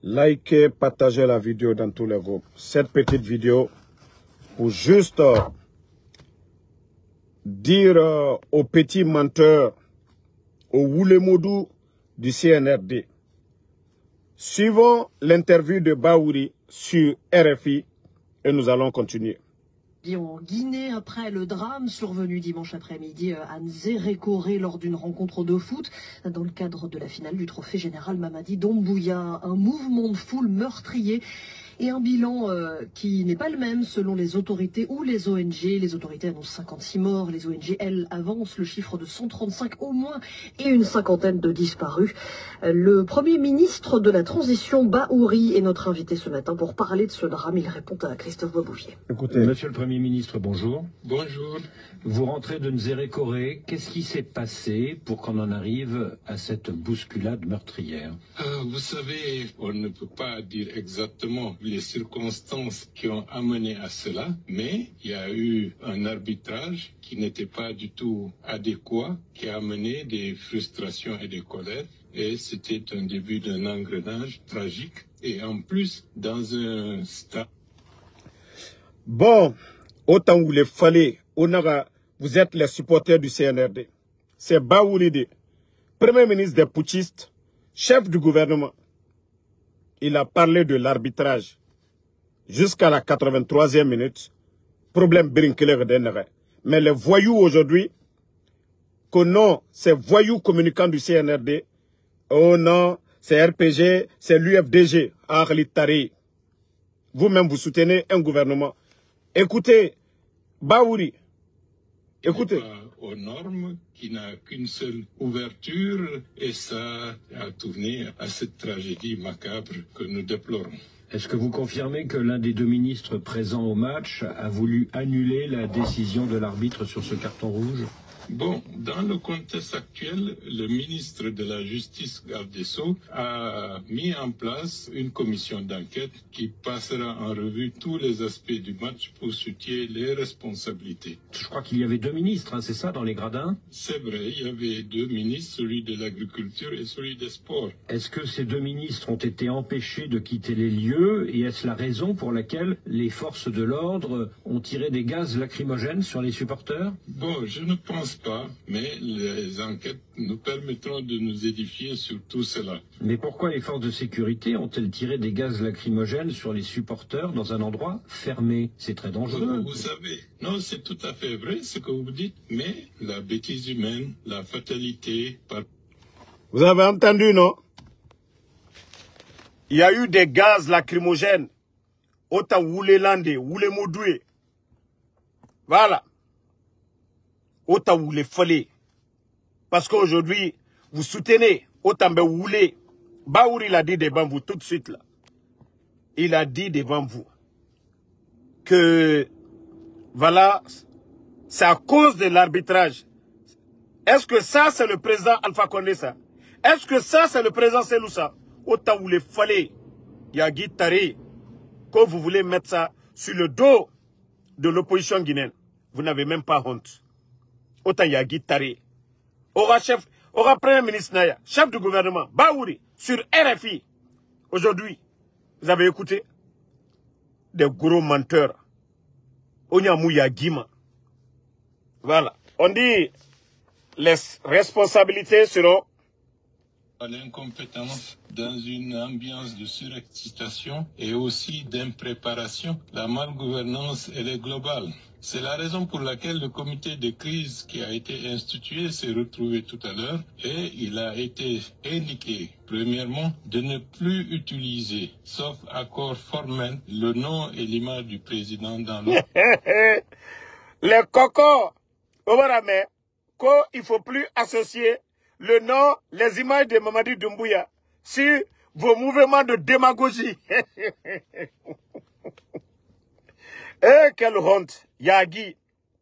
Likez, partagez la vidéo dans tous les groupes. Cette petite vidéo pour juste dire aux petits menteurs, aux Woulemodou du CNRD. Suivons l'interview de Bahouri sur RFI et nous allons continuer. En Guinée, après le drame survenu dimanche après-midi à Nzérékoré lors d'une rencontre de foot dans le cadre de la finale du trophée général Mamadi Doumbouya, un mouvement de foule meurtrier et un bilan qui n'est pas le même selon les autorités ou les ONG. Les autorités annoncent 56 morts, les ONG, elles, avancent le chiffre de 135 au moins et une cinquantaine de disparus. Le Premier ministre de la Transition, Bahouri, est notre invité ce matin pour parler de ce drame. Il répond à Christophe Boisbouvier. Écoutez. Monsieur le Premier ministre, bonjour. Bonjour. Vous rentrez de Nzérékoré. Qu'est-ce qui s'est passé pour qu'on en arrive à cette bousculade meurtrière? Vous savez, on ne peut pas dire exactement les circonstances qui ont amené à cela, mais il y a eu un arbitrage qui n'était pas du tout adéquat, qui a amené des frustrations et des colères. Et c'était un début d'un engrenage tragique. Et en plus, dans un stade... Bon, autant vous les fallait, vous êtes les supporters du CNRD. C'est Bahouri, Premier ministre des putschistes, chef du gouvernement. Il a parlé de l'arbitrage jusqu'à la 83e minute. Problème Brinkler. Mais les voyous aujourd'hui, que non, ces voyous communicants du CNRD, oh non, c'est RPG, c'est l'UFDG, Tari. Vous-même, vous soutenez un gouvernement. Écoutez, Bahouri, écoutez. Aux normes, qui n'a qu'une seule ouverture, et ça a tourné à cette tragédie macabre que nous déplorons. Est-ce que vous confirmez que l'un des deux ministres présents au match a voulu annuler la décision de l'arbitre sur ce carton rouge? Bon, dans le contexte actuel, le ministre de la Justice, garde des Sceaux, a mis en place une commission d'enquête qui passera en revue tous les aspects du match pour situer les responsabilités. Je crois qu'il y avait deux ministres, hein, c'est ça, dans les gradins? C'est vrai, il y avait deux ministres, celui de l'agriculture et celui des sports. Est-ce que ces deux ministres ont été empêchés de quitter les lieux et est-ce la raison pour laquelle les forces de l'ordre ont tiré des gaz lacrymogènes sur les supporters? Bon, je ne pense pas, mais les enquêtes nous permettront de nous édifier sur tout cela. Mais pourquoi les forces de sécurité ont-elles tiré des gaz lacrymogènes sur les supporters dans un endroit fermé? C'est très dangereux. Vous savez, non, c'est tout à fait vrai ce que vous dites, mais la bêtise humaine, la fatalité... Vous avez entendu, non? Il y a eu des gaz lacrymogènes. Ota Woulelandé, Woulemodoué. Voilà. Ota Woule Fallé. Parce qu'aujourd'hui, vous soutenez Otambe Woulé. Bahouri l'a dit devant vous tout de suite là. Il a dit devant vous que voilà, c'est à cause de l'arbitrage. Est-ce que ça c'est le président Alpha Condé ça? Est-ce que ça c'est le président Seloussa? Ota Woule Fallé. Yagi Tari. Que vous voulez mettre ça sur le dos de l'opposition guinéenne. Vous n'avez même pas honte. Autant Yagi Tari. Aura Premier ministre Naya, chef du gouvernement, Bahouri, sur RFI. Aujourd'hui, vous avez écouté des gros menteurs. Onyamou Yagima. Voilà. On dit les responsabilités seront... L'incompétence dans une ambiance de surexcitation et aussi d'impréparation. La malgouvernance, elle est globale. C'est la raison pour laquelle le comité de crise qui a été institué s'est retrouvé tout à l'heure et il a été indiqué, premièrement, de ne plus utiliser, sauf accord formel, le nom et l'image du président dans le... Les cocos, il ne faut plus associer le nom, les images de Mamadi Doumbouya sur vos mouvements de démagogie. Eh, quelle honte. Yagi,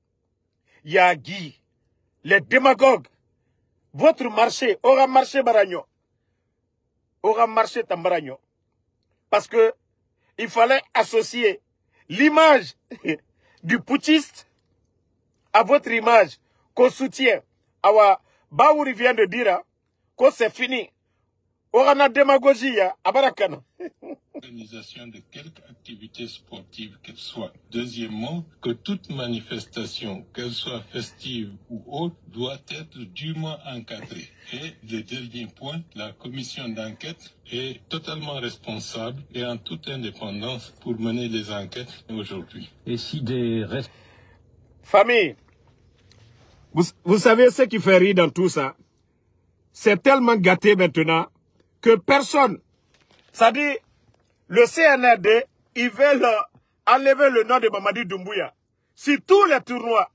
les démagogues. Votre marché aura marché Baragno. Aura marché Tambaragno. Parce que il fallait associer l'image du putschiste à votre image qu'on soutient. Awa Bahouri vient de dire que c'est fini. Orana démagogie, Abarakana. Organisation de quelque activité sportive qu'elle soit. Deuxièmement, que toute manifestation, qu'elle soit festive ou autre, doit être dûment encadrée. Et le dernier point, la commission d'enquête est totalement responsable et en toute indépendance pour mener les enquêtes aujourd'hui. Et si des Famille, vous savez ce qui fait rire dans tout ça? C'est tellement gâté maintenant que personne, ça dit, le CNRD, ils veulent enlever le nom de Mamadi Doumbouya sur tous les tournois.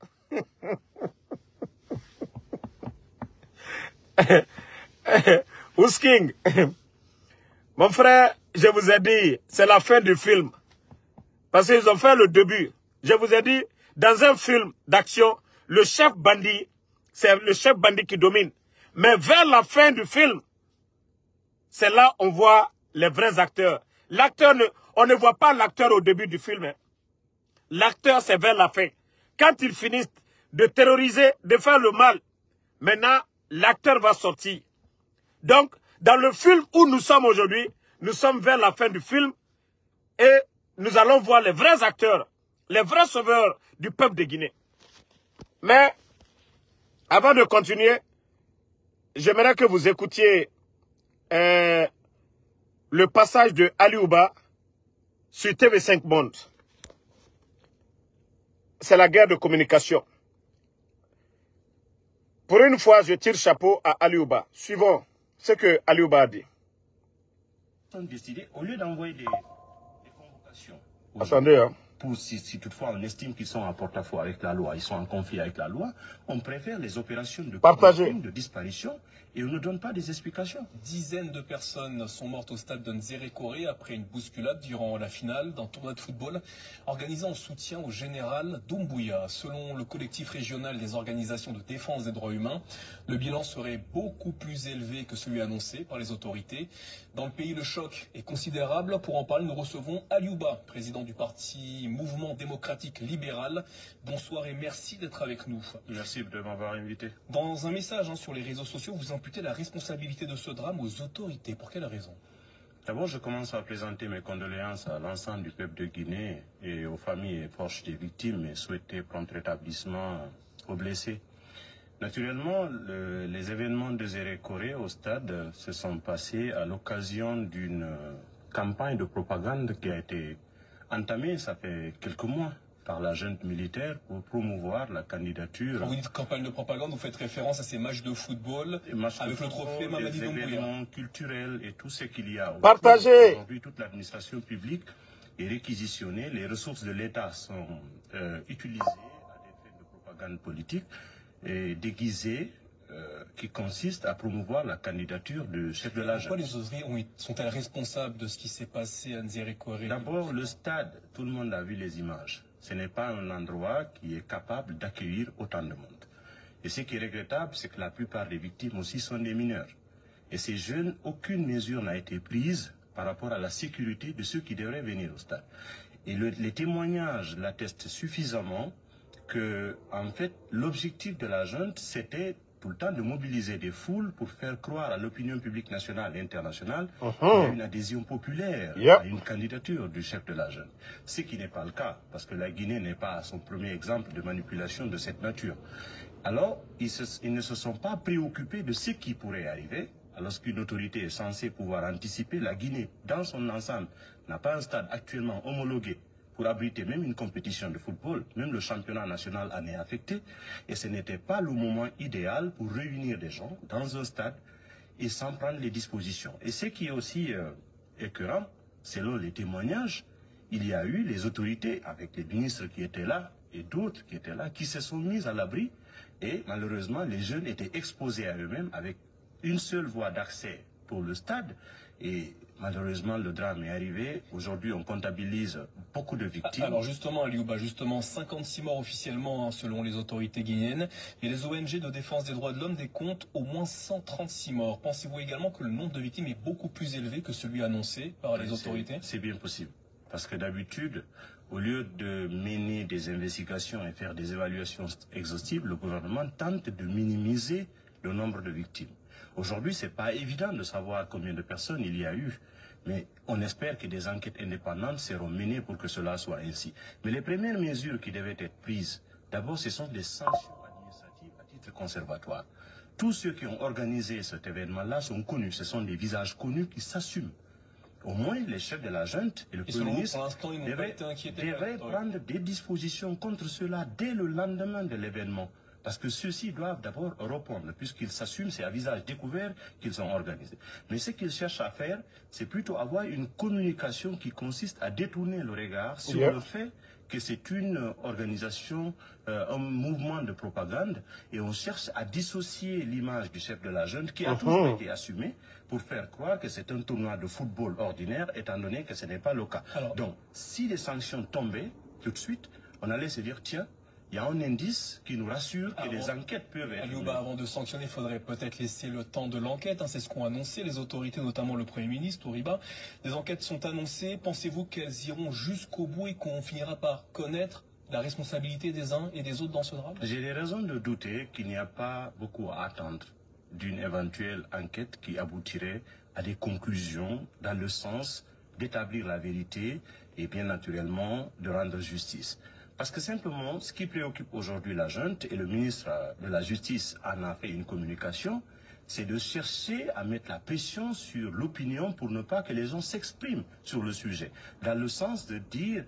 Ousking, mon frère, je vous ai dit, c'est la fin du film. Parce qu'ils ont fait le début. Je vous ai dit, dans un film d'action, le chef bandit, c'est le chef bandit qui domine. Mais vers la fin du film, c'est là on voit les vrais acteurs. L'acteur, on ne voit pas l'acteur au début du film. Hein. L'acteur, c'est vers la fin. Quand ils finissent de terroriser, de faire le mal, maintenant, l'acteur va sortir. Donc, dans le film où nous sommes aujourd'hui, nous sommes vers la fin du film et nous allons voir les vrais acteurs, les vrais sauveurs du peuple de Guinée. Mais, avant de continuer, j'aimerais que vous écoutiez le passage de Ali Ouba sur TV5 Monde. C'est la guerre de communication. Pour une fois, je tire chapeau à Ali Ouba. Suivons ce que Ali Ouba a dit. Décidé, au lieu d'envoyer des convocations, Attendez, hein. Si toutefois on estime qu'ils sont en porte-à-faux avec la loi, ils sont en conflit avec la loi, on préfère les opérations de de disparition et on ne donne pas des explications. Dizaines de personnes sont mortes au stade de Nzérékoré après une bousculade durant la finale d'un tournoi de football organisé en soutien au général Doumbouya. Selon le collectif régional des organisations de défense des droits humains, le bilan serait beaucoup plus élevé que celui annoncé par les autorités. Dans le pays, le choc est considérable. Pour en parler, nous recevons Ali Ouba, président du parti Mouvement démocratique libéral. Bonsoir et merci d'être avec nous. Merci de m'avoir invité. Dans un message sur les réseaux sociaux, vous imputez la responsabilité de ce drame aux autorités. Pour quelle raison? D'abord, je commence à présenter mes condoléances à l'ensemble du peuple de Guinée et aux familles et proches des victimes et souhaiter prompt rétablissement aux blessés. Naturellement, les événements de Nzérékoré au stade se sont passés à l'occasion d'une campagne de propagande qui a été entamée, ça fait quelques mois, par la junte militaire pour promouvoir la candidature. Quand vous dites campagne de propagande, vous faites référence à ces matchs de football avec le trophée Mamadi Doumbouya. Les événements culturels et tout ce qu'il y a. Partagez. Aujourd'hui, toute l'administration publique est réquisitionnée. Les ressources de l'État sont utilisées à des fins de propagande politique et déguisées qui consiste à promouvoir la candidature du chef de la junte. Pourquoi les autorités sont-elles responsables de ce qui s'est passé à Nzérékoré? D'abord, le stade, tout le monde a vu les images. Ce n'est pas un endroit qui est capable d'accueillir autant de monde. Et ce qui est regrettable, c'est que la plupart des victimes aussi sont des mineurs. Et ces jeunes, aucune mesure n'a été prise par rapport à la sécurité de ceux qui devraient venir au stade. Et les témoignages l'attestent suffisamment que, en fait, l'objectif de la junte, c'était tout le temps de mobiliser des foules pour faire croire à l'opinion publique nationale et internationale qu'il y a une adhésion populaire à une candidature du chef de la junte. Ce qui n'est pas le cas, parce que la Guinée n'est pas son premier exemple de manipulation de cette nature. Alors, ils ne se sont pas préoccupés de ce qui pourrait arriver. Alors qu'une autorité est censée pouvoir anticiper, la Guinée, dans son ensemble, n'a pas un stade actuellement homologué pour abriter même une compétition de football. Même le championnat national en est affecté. Et ce n'était pas le moment idéal pour réunir des gens dans un stade et s'en prendre les dispositions. Et ce qui est aussi écœurant, selon les témoignages, il y a eu les autorités, avec les ministres qui étaient là et d'autres qui étaient là, qui se sont mis à l'abri. Et malheureusement, les jeunes étaient exposés à eux-mêmes avec une seule voie d'accès pour le stade. Et malheureusement, le drame est arrivé. Aujourd'hui, on comptabilise beaucoup de victimes. Alors justement, Ali Ouba, 56 morts officiellement selon les autorités guinéennes. Et les ONG de défense des droits de l'homme décomptent au moins 136 morts. Pensez-vous également que le nombre de victimes est beaucoup plus élevé que celui annoncé par les autorités? C'est bien possible. Parce que d'habitude, au lieu de mener des investigations et faire des évaluations exhaustives, le gouvernement tente de minimiser le nombre de victimes. Aujourd'hui, ce n'est pas évident de savoir combien de personnes il y a eu. Mais on espère que des enquêtes indépendantes seront menées pour que cela soit ainsi. Mais les premières mesures qui devaient être prises, d'abord, ce sont des sanctions administratives à titre conservatoire. Tous ceux qui ont organisé cet événement-là sont connus. Ce sont des visages connus qui s'assument. Au moins, les chefs de la junte et le Premier ministre devraient prendre des dispositions contre cela dès le lendemain de l'événement. Parce que ceux-ci doivent d'abord répondre, puisqu'ils s'assument, c'est à visage découvert qu'ils ont organisé. Mais ce qu'ils cherchent à faire, c'est plutôt avoir une communication qui consiste à détourner le regard sur le fait que c'est une organisation, un mouvement de propagande, et on cherche à dissocier l'image du chef de la junte, qui a toujours été assumée, pour faire croire que c'est un tournoi de football ordinaire, étant donné que ce n'est pas le cas. Alors, donc, si les sanctions tombaient, tout de suite, on allait se dire, tiens, il y a un indice qui nous rassure que les enquêtes peuvent être... Aliouba, avant de sanctionner, il faudrait peut-être laisser le temps de l'enquête. C'est ce qu'ont annoncé les autorités, notamment le Premier ministre, Touriba. Les enquêtes sont annoncées. Pensez-vous qu'elles iront jusqu'au bout et qu'on finira par connaître la responsabilité des uns et des autres dans ce drame? J'ai des raisons de douter qu'il n'y a pas beaucoup à attendre d'une éventuelle enquête qui aboutirait à des conclusions dans le sens d'établir la vérité et bien naturellement de rendre justice. Parce que simplement, ce qui préoccupe aujourd'hui la junte, et le ministre de la Justice en a fait une communication, c'est de chercher à mettre la pression sur l'opinion pour ne pas que les gens s'expriment sur le sujet. Dans le sens de dire,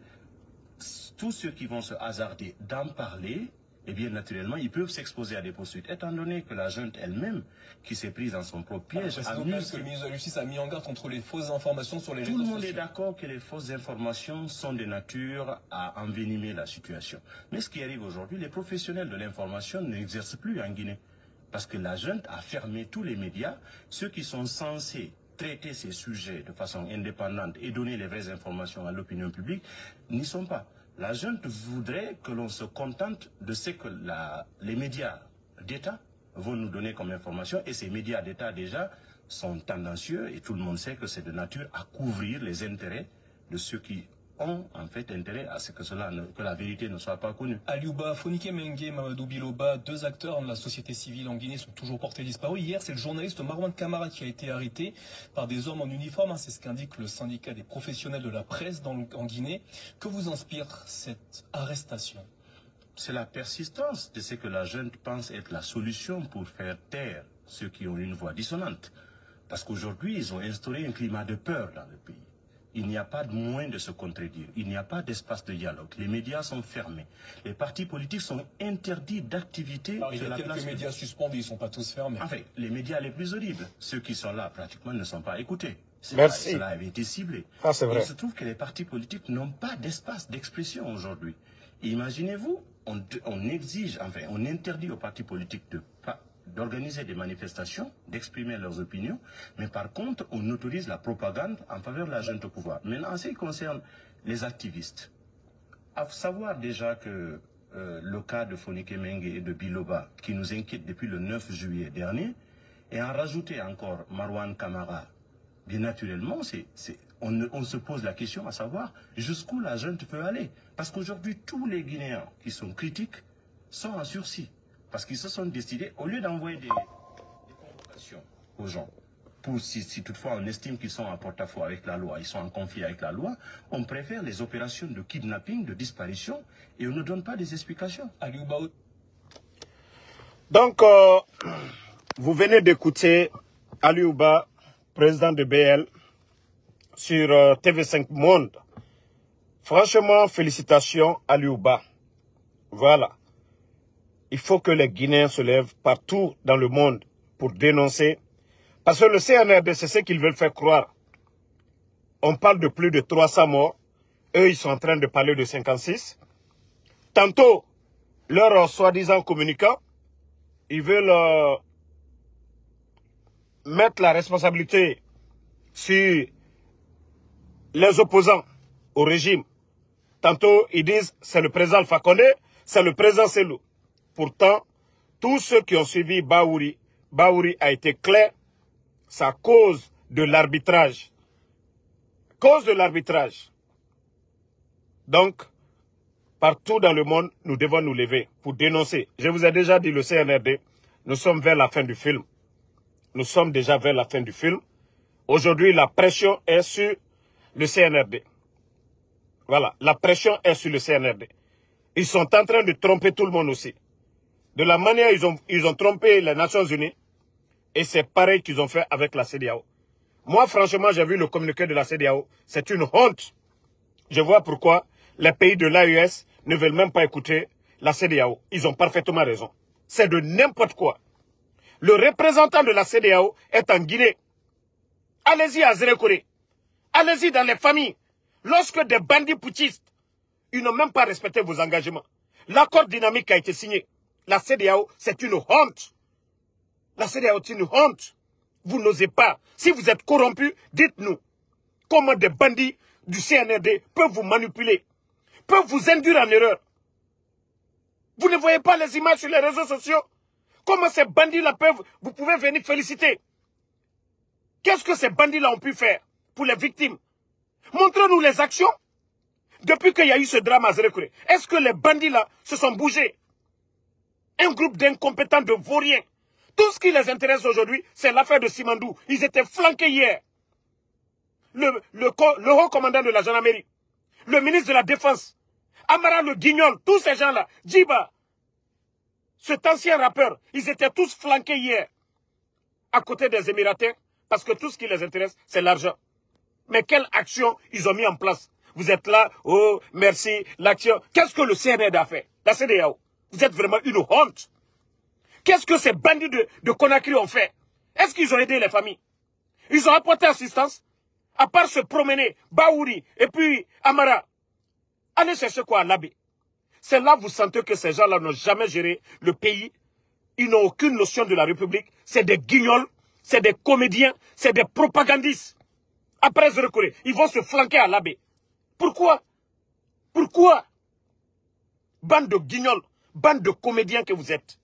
tous ceux qui vont se hasarder d'en parler, eh bien naturellement, ils peuvent s'exposer à des poursuites. Étant donné que la junte elle-même, qui s'est prise dans son propre piège... que le ministre de la Justice a mis en garde contre les fausses informations sur les réseaux sociaux. Tout le monde est d'accord que les fausses informations sont de nature à envenimer la situation. Mais ce qui arrive aujourd'hui, les professionnels de l'information n'exercent plus en Guinée. Parce que la junte a fermé tous les médias, ceux qui sont censés traiter ces sujets de façon indépendante et donner les vraies informations à l'opinion publique n'y sont pas. La junte voudrait que l'on se contente de ce que les médias d'État vont nous donner comme information. Et ces médias d'État déjà sont tendancieux et tout le monde sait que c'est de nature à couvrir les intérêts de ceux qui ont en fait intérêt à ce que la vérité ne soit pas connue. Aliouba, Fonike Mengue, Mamadou Biloba, deux acteurs de la société civile en Guinée sont toujours portés disparus. Hier, c'est le journaliste Marwan Kamara qui a été arrêté par des hommes en uniforme. C'est ce qu'indique le syndicat des professionnels de la presse en Guinée. Que vous inspire cette arrestation? C'est la persistance de ce que la junte pense être la solution pour faire taire ceux qui ont une voix dissonante. Parce qu'aujourd'hui, ils ont instauré un climat de peur dans le pays. Il n'y a pas de moyen de se contredire. Il n'y a pas d'espace de dialogue. Les médias sont fermés. Les partis politiques sont interdits d'activité. Il y a quelques médias suspendus, ils ne sont pas tous fermés. Enfin, les médias les plus audibles, ceux qui sont là pratiquement ne sont pas écoutés. Merci. Cela avait été ciblé. Ah, c'est vrai. Il se trouve que les partis politiques n'ont pas d'espace d'expression aujourd'hui. Imaginez-vous, on exige, enfin, on interdit aux partis politiques d'organiser des manifestations, d'exprimer leurs opinions, mais par contre, on autorise la propagande en faveur de la junte au pouvoir. Maintenant, en ce qui concerne les activistes, à savoir déjà que le cas de Fonike Mengue et de Biloba, qui nous inquiète depuis le 9 juillet dernier, et en rajouter encore Marwan Kamara, bien naturellement, on se pose la question à savoir jusqu'où la junte peut aller. Parce qu'aujourd'hui, tous les Guinéens qui sont critiques sont en sursis. Parce qu'ils se sont décidés, au lieu d'envoyer des convocations aux gens, pour si toutefois on estime qu'ils sont en porte-à-faux avec la loi, ils sont en conflit avec la loi, on préfère les opérations de kidnapping, de disparition, et on ne donne pas des explications. Donc, vous venez d'écouter Aliouba, président de BL, sur TV5 Monde. Franchement, félicitations Aliouba. Voilà. Il faut que les Guinéens se lèvent partout dans le monde pour dénoncer. Parce que le CNRD, c'est ce qu'ils veulent faire croire. On parle de plus de 300 morts. Eux, ils sont en train de parler de 56. Tantôt, leur soi-disant communicant, ils veulent mettre la responsabilité sur les opposants au régime. Tantôt, ils disent c'est le président Alpha Condé, c'est le président Selou. Pourtant, tous ceux qui ont suivi Bahouri a été clair, c'est à cause de l'arbitrage. Cause de l'arbitrage. Donc, partout dans le monde, nous devons nous lever pour dénoncer. Je vous ai déjà dit, le CNRD, nous sommes vers la fin du film. Nous sommes déjà vers la fin du film. Aujourd'hui, la pression est sur le CNRD. Voilà, la pression est sur le CNRD. Ils sont en train de tromper tout le monde aussi. De la manière ils ont trompé les Nations Unies, et c'est pareil qu'ils ont fait avec la CEDEAO. Moi, franchement, j'ai vu le communiqué de la CEDEAO. C'est une honte. Je vois pourquoi les pays de l'AES ne veulent même pas écouter la CEDEAO. Ils ont parfaitement raison. C'est de n'importe quoi. Le représentant de la CEDEAO est en Guinée. Allez-y à Zérékoré. Allez-y dans les familles. Lorsque des bandits putschistes, ils n'ont même pas respecté vos engagements. L'accord dynamique a été signé. La CEDEAO, c'est une honte. La CEDEAO, c'est une honte. Vous n'osez pas. Si vous êtes corrompu, dites-nous comment des bandits du CNRD peuvent vous manipuler, peuvent vous induire en erreur. Vous ne voyez pas les images sur les réseaux sociaux? Comment ces bandits-là peuvent, vous pouvez venir féliciter. Qu'est-ce que ces bandits-là ont pu faire pour les victimes? Montrez-nous les actions. Depuis qu'il y a eu ce drame à Zérékoré, est-ce que les bandits-là se sont bougés? Un groupe d'incompétents, de vauriens. Tout ce qui les intéresse aujourd'hui, c'est l'affaire de Simandou. Ils étaient flanqués hier. Le haut commandant de la gendarmerie, le ministre de la Défense, Amara le Guignol, tous ces gens-là, Djiba, cet ancien rappeur, ils étaient tous flanqués hier à côté des Émiratais parce que tout ce qui les intéresse, c'est l'argent. Mais quelle action ils ont mis en place? Vous êtes là, oh, merci, l'action. Qu'est-ce que le CNRD a fait? La CEDEAO. Vous êtes vraiment une honte. Qu'est-ce que ces bandits de Conakry ont fait? Est-ce qu'ils ont aidé les familles? Ils ont apporté assistance? À part se promener, Baouri et puis Amara. Allez chercher quoi à Labé? C'est là que vous sentez que ces gens-là n'ont jamais géré le pays. Ils n'ont aucune notion de la République. C'est des guignols, c'est des comédiens, c'est des propagandistes. Après Zérékoré, ils vont se flanquer à Labé. Pourquoi? Pourquoi? Bande de guignols, bande de comédiens que vous êtes.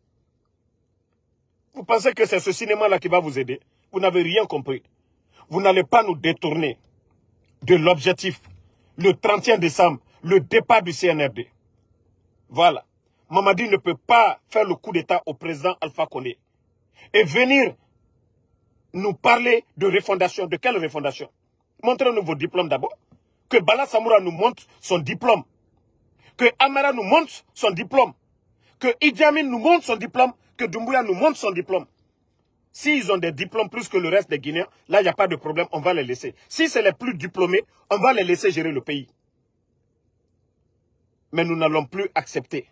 Vous pensez que c'est ce cinéma-là qui va vous aider? Vous n'avez rien compris. Vous n'allez pas nous détourner de l'objectif. Le 31 décembre, le départ du CNRD. Voilà. Mamadi ne peut pas faire le coup d'État au président Alpha Condé et venir nous parler de refondation. De quelle refondation? Montrez-nous vos diplômes d'abord. Que Bala Samoura nous montre son diplôme. Que Amara nous montre son diplôme. Que Idi Amin nous montre son diplôme. Que Doumbouya nous montre son diplôme. S'ils ont des diplômes plus que le reste des Guinéens, là, il n'y a pas de problème, on va les laisser. Si c'est les plus diplômés, on va les laisser gérer le pays. Mais nous n'allons plus accepter.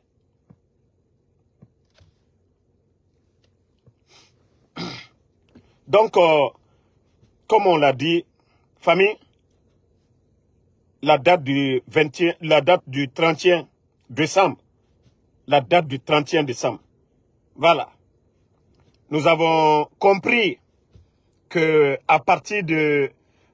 Donc, comme on l'a dit, famille, la date du 31 décembre, voilà. Nous avons compris que à partir de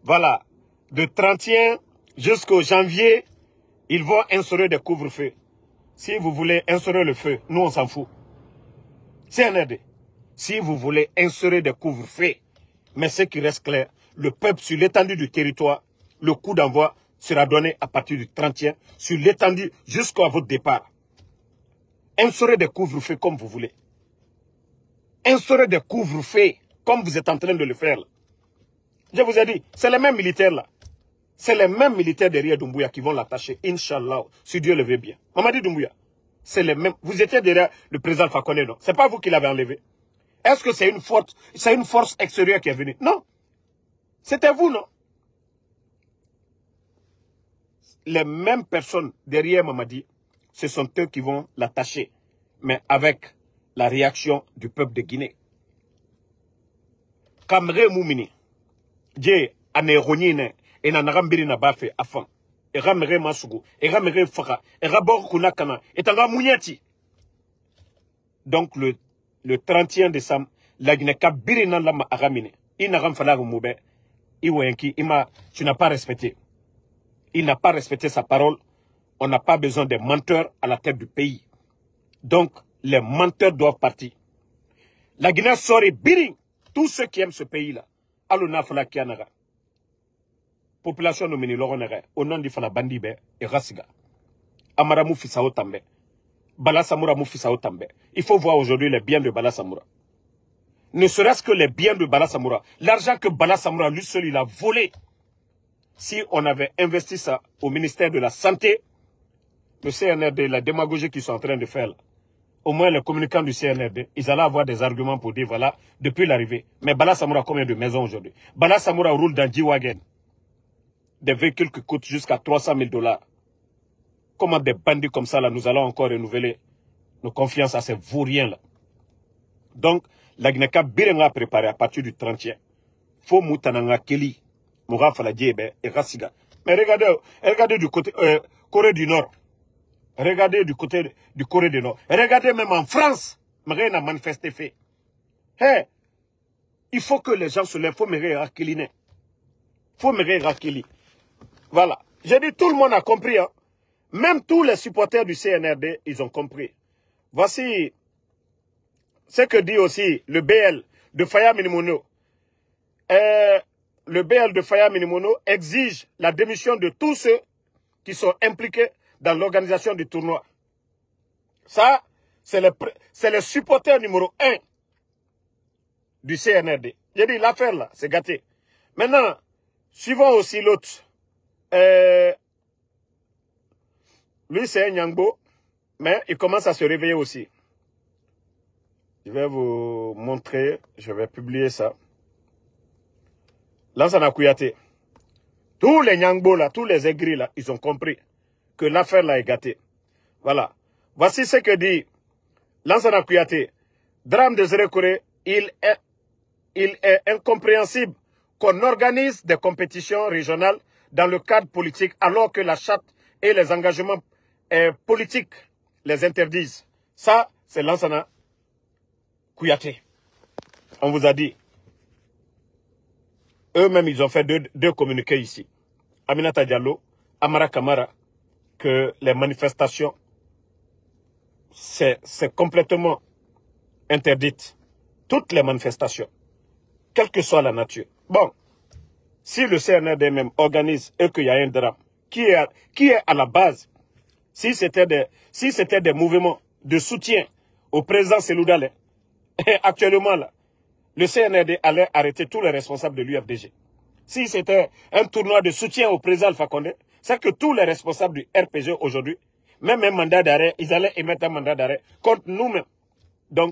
31 jusqu'au janvier, ils vont instaurer des couvre-feux. Si vous voulez instaurer le feu, nous on s'en fout. CNRD. Si vous voulez instaurer des couvre-feux, mais ce qui reste clair, le peuple sur l'étendue du territoire, le coup d'envoi sera donné à partir du 31 sur l'étendue jusqu'à votre départ. Instaurez des couvre-feux comme vous voulez. Instaurer des couvre-feux comme vous êtes en train de le faire. Là. Je vous ai dit, c'est les mêmes militaires là. C'est les mêmes militaires derrière Doumbouya qui vont l'attacher, Inch'Allah, si Dieu le veut bien. Mamadi Doumbouya, c'est les mêmes. Vous étiez derrière le président Fakonde, non? C'est pas vous qui l'avez enlevé. Est-ce que c'est une force extérieure qui est venue? Non. C'était vous, non? Les mêmes personnes derrière Mamadi, ce sont eux qui vont l'attacher. Mais avec la réaction du peuple de Guinée. Kamre Moumini, Dje Aneronine, et Nanarambiri Nabafe Afan, et Ramere Masugu, et Ramere Fara, et Rabor Kunakana, et Tanga Mouniati. Donc le 31 décembre, la Guinée-Cap Birina Lama Aramine, Inaram Falar Moube, Iwenki, tu n'as pas respecté. Il n'a pas respecté sa parole. On n'a pas besoin de menteurs à la tête du pays. Donc, les menteurs doivent partir. La Guinée sort Biring. Tous ceux qui aiment ce pays-là. Aluna Fala Kianaga. Population nominée Loronere. Au nom du Fala Bandibe et Rassiga. Amara Moufisao Tambe. Bala Samoura Moufisao Tambe. Il faut voir aujourd'hui les biens de Bala Samoura. ne serait-ce que les biens de Bala Samoura. L'argent que Bala Samoura, lui seul, il a volé. Si on avait investi ça au ministère de la Santé, le CNRD, la démagogie qu'ils sont en train de faire, là, au moins les communicants du CNRD, ils allaient avoir des arguments pour dire, voilà, depuis l'arrivée. Mais Bala Samoura a combien de maisons aujourd'hui? Bala Samoura roule dans G-Wagon. Des véhicules qui coûtent jusqu'à 300 000 $. Comment des bandits comme ça, là, nous allons encore renouveler nos confiances à ces vauriens-là. Donc, la Gneka Birenga préparé à partir du 30e. Faut Moutananga Keli, Moura Faladjebe et Rassiga. Mais regardez du côté Corée du Nord. Regardez du côté du Corée du Nord. Regardez même en France. Rien n'a manifesté fait. Hey, il faut que les gens se lèvent. Faut me Rakeli. Faut me Rakeli. Voilà. J'ai dit tout le monde a compris. Hein. Même tous les supporters du CNRD, ils ont compris. Voici ce que dit aussi le BL de Faya Minimono. Le BL de Faya Minimono exige la démission de tous ceux qui sont impliqués dans l'organisation du tournoi. Ça, c'est le supporter numéro 1 du CNRD. J'ai dit, l'affaire là, c'est gâté. Maintenant, suivons aussi l'autre. Lui, c'est un Nyangbo, mais il commence à se réveiller aussi. Je vais vous montrer, je vais publier ça. Lansana Kouyaté. Tous les Nyangbo là, tous les aigris là, ils ont compris que l'affaire là est gâtée. Voilà. Voici ce que dit Lansana Kouyaté. Drame de Zérekoré, il est incompréhensible qu'on organise des compétitions régionales dans le cadre politique alors que la charte et les engagements politiques les interdisent. Ça, c'est Lansana Kouyaté. On vous a dit. Eux-mêmes, ils ont fait deux communiqués ici. Aminata Diallo, Amara Kamara, que les manifestations, c'est complètement interdite. Toutes les manifestations, quelle que soit la nature. Bon, si le CNRD même organise et qu'il y a un drame, qui est à la base, si c'était des mouvements de soutien au président Cellou Dalein, actuellement là, le CNRD allait arrêter tous les responsables de l'UFDG. Si c'était un tournoi de soutien au président Alpha Condé, c'est que tous les responsables du RPG aujourd'hui, même un mandat d'arrêt, ils allaient émettre un mandat d'arrêt contre nous-mêmes. Donc,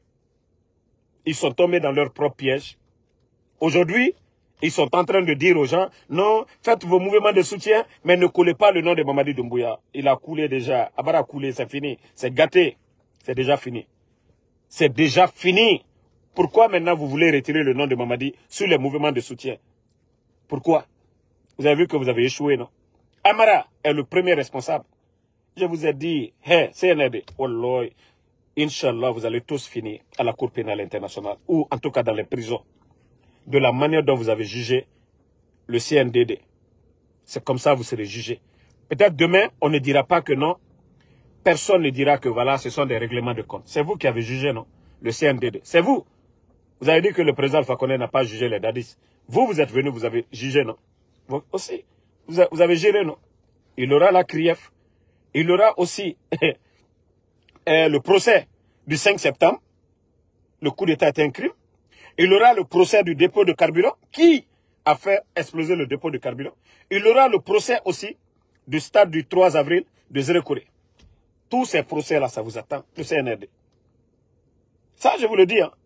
ils sont tombés dans leur propre piège. Aujourd'hui, ils sont en train de dire aux gens, non, faites vos mouvements de soutien, mais ne coulez pas le nom de Mamadi Doumbouya. Il a coulé déjà. Abara a coulé, c'est fini. C'est gâté. C'est déjà fini. C'est déjà fini. Pourquoi maintenant vous voulez retirer le nom de Mamadi sur les mouvements de soutien? Pourquoi? Vous avez vu que vous avez échoué, non? Amara est le premier responsable. Je vous ai dit, hey, CNRD, oh Lord, Inch'Allah, vous allez tous finir à la Cour pénale internationale, ou en tout cas dans les prisons, de la manière dont vous avez jugé le CNDD. C'est comme ça que vous serez jugé. Peut-être demain, on ne dira pas que non. Personne ne dira que voilà, ce sont des règlements de compte. C'est vous qui avez jugé, non? Le CNDD. C'est vous. Vous avez dit que le président Alpha Condé n'a pas jugé les dadis. Vous, vous êtes venu, vous avez jugé, non? Vous aussi. Vous avez géré, non? Il aura la CRIEF. Il aura aussi le procès du 5 septembre. Le coup d'État est un crime. Il aura le procès du dépôt de carburant. Qui a fait exploser le dépôt de carburant? Il aura le procès aussi du stade du 3 avril de Zérekoré. Tous ces procès-là, ça vous attend, le CNRD. Ça, je vous le dis. Hein.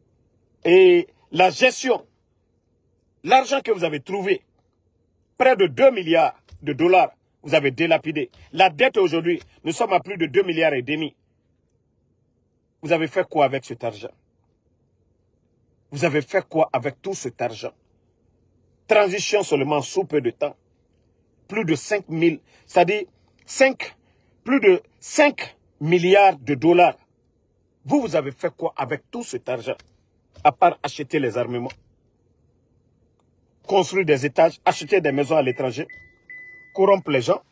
Et la gestion, l'argent que vous avez trouvé, près de 2 milliards de dollars, vous avez délapidé. La dette aujourd'hui, nous sommes à plus de 2 milliards et demi. Vous avez fait quoi avec cet argent? Vous avez fait quoi avec tout cet argent? Transition seulement sous peu de temps. Plus de 5 000, c'est-à-dire plus de 5 milliards de dollars. Vous avez fait quoi avec tout cet argent? À part acheter les armements, construire des étages, acheter des maisons à l'étranger, corrompre les gens.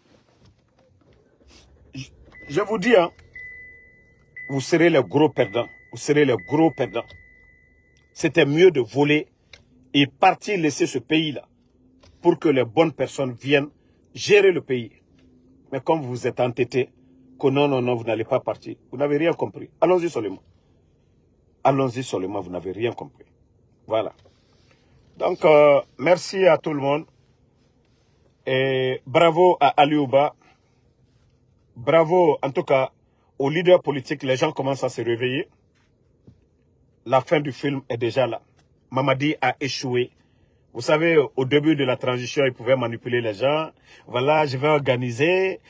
Je vous dis, hein, vous serez les gros perdants. Vous serez les gros perdants. C'était mieux de voler et partir laisser ce pays-là pour que les bonnes personnes viennent gérer le pays. Mais comme vous vous êtes entêtés, que non, vous n'allez pas partir. Vous n'avez rien compris. Allons-y seulement. allons-y seulement, vous n'avez rien compris. Voilà. Donc, merci à tout le monde. Et bravo à Aliouba. Bravo, en tout cas, aux leaders politiques. Les gens commencent à se réveiller. La fin du film est déjà là. Mamadi a échoué. Vous savez, au début de la transition, il pouvait manipuler les gens. Voilà, je vais organiser.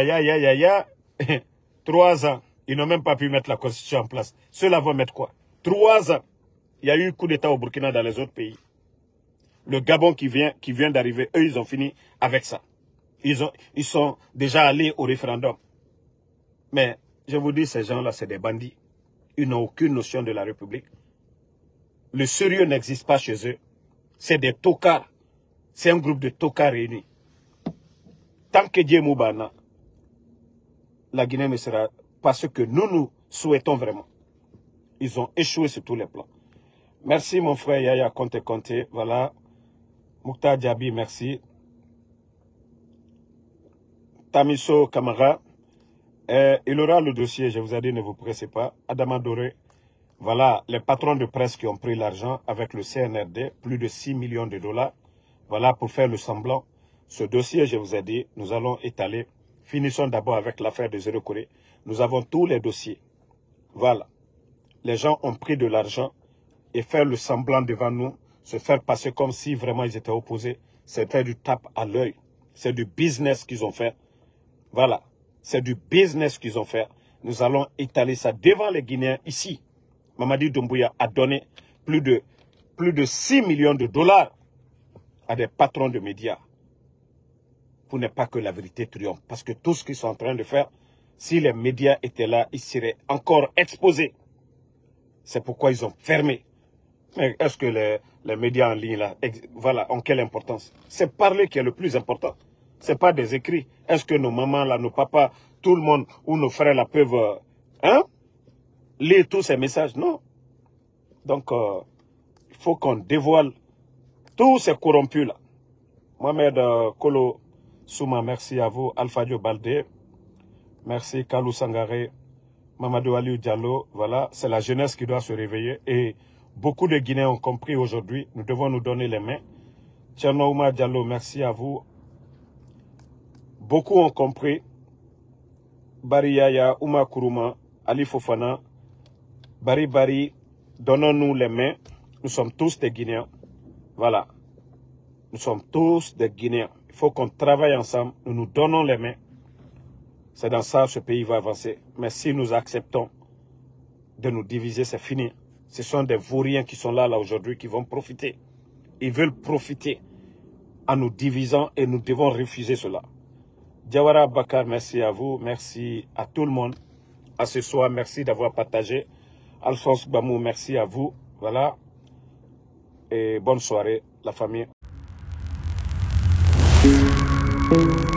3 ans. Ils n'ont même pas pu mettre la constitution en place. Ceux-là vont mettre quoi? 3 ans. Il y a eu coup d'État au Burkina dans les autres pays. Le Gabon qui vient d'arriver, eux, ils ont fini avec ça. Ils sont déjà allés au référendum. Mais, je vous dis, ces gens-là, c'est des bandits. Ils n'ont aucune notion de la République. Le sérieux n'existe pas chez eux. C'est des tocards. C'est un groupe de tocards réunis. Tant que Dieu Moubana, la Guinée ne sera pas ce que nous souhaitons vraiment. Ils ont échoué sur tous les plans. Merci mon frère Yaya Conte. Voilà. Moukta Diaby, merci. Tamiso Kamara. Il aura le dossier, je vous ai dit, ne vous pressez pas. Adama Doré. Voilà, les patrons de presse qui ont pris l'argent avec le CNRD, plus de 6 millions de dollars. Voilà, pour faire le semblant. Ce dossier, je vous ai dit, nous allons étaler. Finissons d'abord avec l'affaire de Zéro Corée. Nous avons tous les dossiers. Voilà. Les gens ont pris de l'argent et faire le semblant devant nous, se faire passer comme si vraiment ils étaient opposés. C'était du tape à l'œil. C'est du business qu'ils ont fait. Voilà. C'est du business qu'ils ont fait. Nous allons étaler ça devant les Guinéens ici. Mamadi Doumbouya a donné plus de 6 millions de dollars à des patrons de médias. Pour ne pas que la vérité triomphe. Parce que tout ce qu'ils sont en train de faire, si les médias étaient là, ils seraient encore exposés. C'est pourquoi ils ont fermé. Mais est-ce que les médias en ligne, là, voilà, ont quelle importance? C'est parler qui est le plus important. Ce n'est pas des écrits. Est-ce que nos mamans, là, nos papas, tout le monde, ou nos frères, là, peuvent lire tous ces messages? Non. Donc, il faut qu'on dévoile tous ces corrompus-là. Mohamed Kolo Souma, merci à vous. Alpha Dio Baldé, merci. Kalou Sangaré, Mamadou Aliou Diallo. Voilà, c'est la jeunesse qui doit se réveiller. Et beaucoup de Guinéens ont compris aujourd'hui. Nous devons nous donner les mains. Tcherno Oumar Diallo, merci à vous. Beaucoup ont compris. Bari Yaya, Oumar Kourouma, Ali Fofana, Bari, donnons-nous les mains. Nous sommes tous des Guinéens. Voilà. Nous sommes tous des Guinéens. Il faut qu'on travaille ensemble. Nous nous donnons les mains. C'est dans ça que ce pays va avancer. Mais si nous acceptons de nous diviser, c'est fini. Ce sont des vauriens qui sont là aujourd'hui, qui vont profiter. Ils veulent profiter en nous divisant et nous devons refuser cela. Diawara Bakar, merci à vous. Merci à tout le monde. À ce soir, merci d'avoir partagé. Alphonse Bamou, merci à vous. Voilà. Et bonne soirée, la famille.